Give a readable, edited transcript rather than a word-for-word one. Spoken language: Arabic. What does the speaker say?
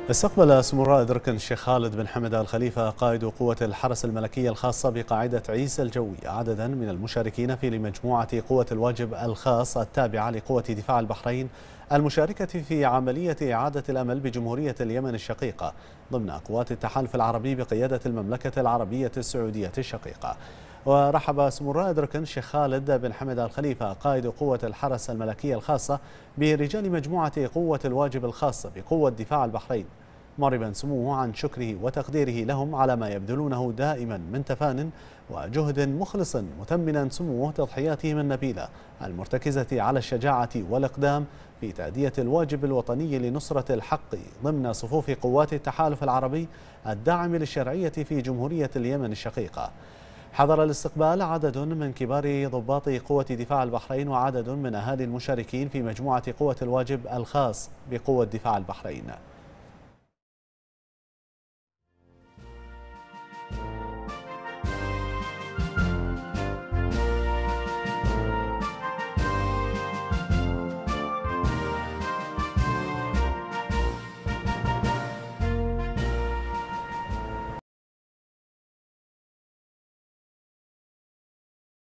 استقبل سمو الرائد ركن الشيخ خالد بن حمد آل خليفة قائد قوة الحرس الملكية الخاصة بقاعدة عيسى الجوي عددا من المشاركين في مجموعة قوة الواجب الخاص التابعة لقوة دفاع البحرين المشاركة في عملية إعادة الأمل بجمهورية اليمن الشقيقة ضمن قوات التحالف العربي بقيادة المملكة العربية السعودية الشقيقة. ورحب سمو الرائد ركن الشيخ خالد بن حمد آل خليفة قائد قوة الحرس الملكية الخاصة برجال مجموعة قوة الواجب الخاصة بقوة دفاع البحرين، معربا سموه عن شكره وتقديره لهم على ما يبذلونه دائما من تفان وجهد مخلص، مثمنا سموه تضحياتهم النبيلة المرتكزة على الشجاعة والإقدام في تأدية الواجب الوطني لنصرة الحق ضمن صفوف قوات التحالف العربي الداعم للشرعية في جمهورية اليمن الشقيقة. حضر الاستقبال عدد من كبار ضباط قوة دفاع البحرين وعدد من أهالي المشاركين في مجموعة قوة الواجب الخاص بقوة دفاع البحرين.